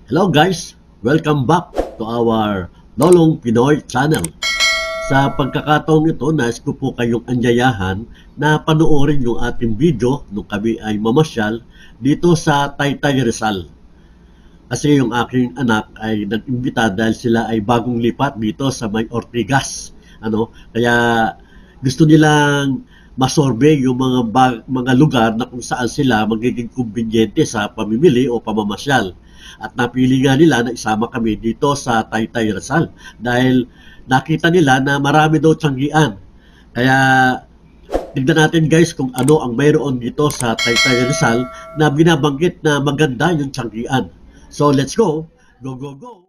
Hello guys! Welcome back to our Lolong Pinoy channel. Sa pagkakataong ito, nais ko po kayong anyayahan na panoorin yung ating video nung kami ay mamasyal dito sa Taytay Rizal. Kasi yung aking anak ay nag-imbita dahil sila ay bagong lipat dito sa may Ortigas. Kaya gusto nilang masurvey yung mga lugar na kung saan sila magiging kumbinyente sa pamimili o pamamasyal. At napili nga nila na isama kami dito sa Taytay Rizal dahil nakita nila na marami daw tiyanggian. Kaya tignan natin guys kung ano ang mayroon dito sa Taytay Rizal na binabanggit na maganda yung tiyanggian. So let's go! Go, go, go!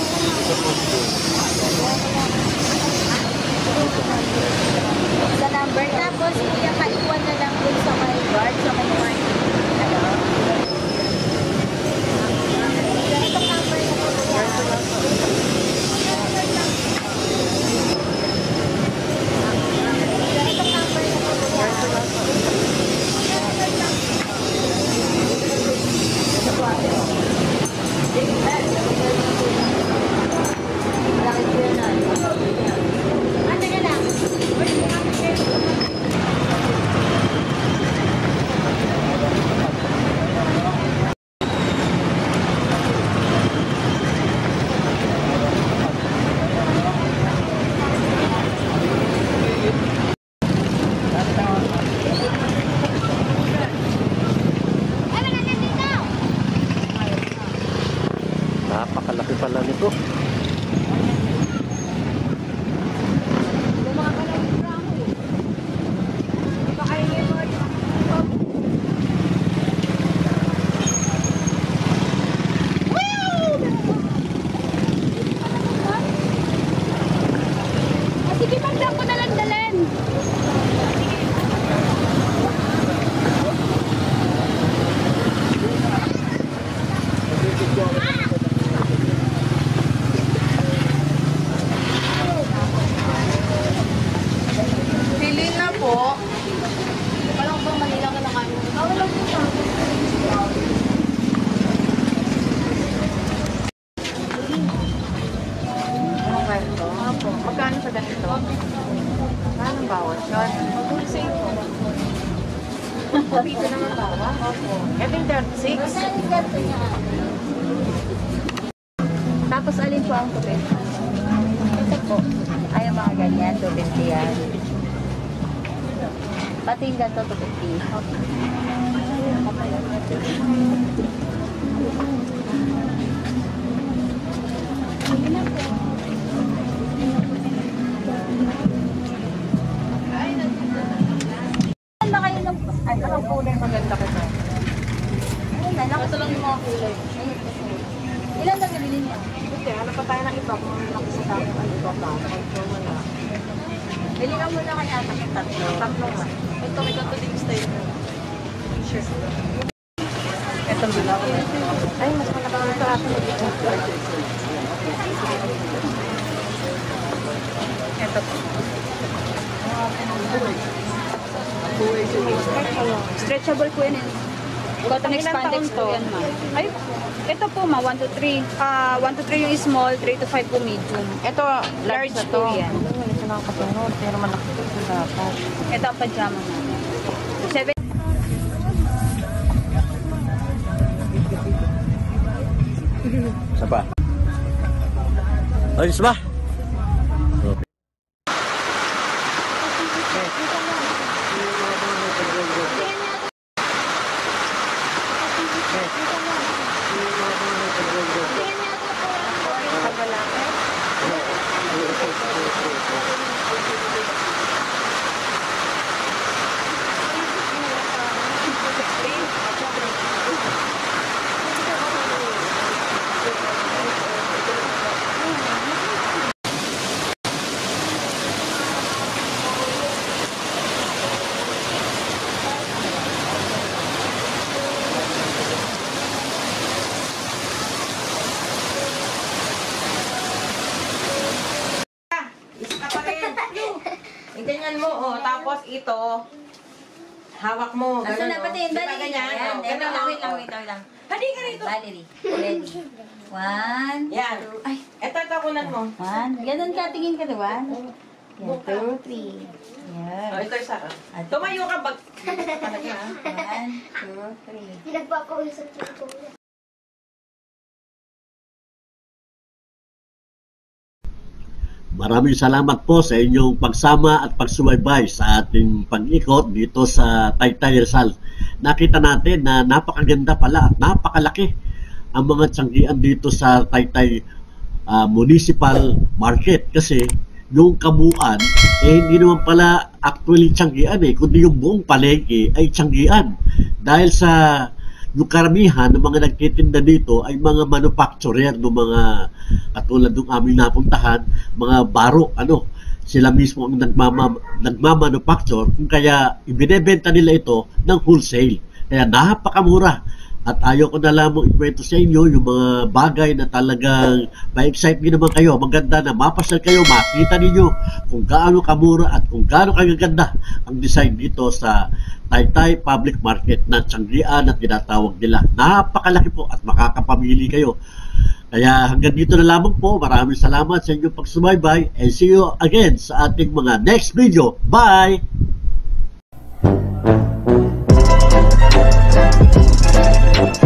Sa number, tapos kuya kaiwan na lang dun sa may guard, sa may guard. Itong number na po itong number na po napakalaki pala nito. sige, pagdang ko na lang dalhin. Pili na po. Parang ba Manila ka lang ano? Wala po siya. Anong ganito? Opo. Magkano sa ganito? Magkano bawat yun? Same po. Dito naman bawat? Opo. Ito yung 36. Tapos alin po ang tubig? Ito po. Ay, yung mga ganyan, 250 yan. Pati yung ganito, 250. Ano ba kayo ng... Ay, Anong kulay maganda ka na? ayun na, Ito lang yung mga kulay. ayun. Ilan na nabili niya? Hindi, ano pa tayo ng iba kung ano sa tayo ng iba pa. Kung wala. Bili ka muna kay ata ng tatlo. Tatlo nga. Ito may ganito din style. Sure. Ito bilang. Ay, mas malaki sa akin. Ito po. Stretchable po yun. Cotton expandex po yan, ma'am. Ay, ito po ma, 1 to 3. 1 to 3 yung small, 3 to 5 po medium. Ito, large Large na po to. yan. Hindi ko nakakasunod, pero malaki ito dapat. Ito ang pajama mo. 7. Isa pa. Ayos ba? Ganyan mo, oh. Tapos ito, hawak mo. Asa na ganun, pati? oh. Diba Balik ganyan? yan. Oh, ganun, Wait lang, oh. wait lang. Halika rito. Valerie, ready. 1, Yan. ay, Ito, kunan mo. 1. Ganun ka, tingin ka, diba? Yan, 2, 3. Yan. Oh, ito isa. Tumayo ka, bag. Talaga, ha? 1, 2, 3. Nagpapawisan ko. Maraming salamat po sa inyong pagsama at pagsubaybay sa ating pag-ikot dito sa Taytay Rizal. Nakita natin na napakaganda pala at napakalaki ang mga tiyanggian dito sa Taytay Municipal Market kasi yung kabuuan hindi naman pala actually tiyanggian kundi yung buong palengke ay tiyanggian dahil sa yung karamihan ng mga nagtitinda dito ay mga manufacturer ng mga katulad ng aming napuntahan, mga baro, sila mismo ang nagmamanufacture, kung kaya ibinebenta nila ito ng wholesale. Kaya napakamura. At ayaw ko na lamang ikwento sa inyo yung mga bagay na talagang ma-excite nyo naman kayo. Maganda na mapasal kayo, makita ninyo kung gaano kamura at kung gaano kagaganda ang design dito sa Taytay Public Market na tiyanggian at tinatawag nila. Napakalaki po at makakapamili kayo. Kaya hanggang dito na lamang po. Maraming salamat sa inyong pagsubaybay and see you again sa ating mga next video. Bye! Thank you.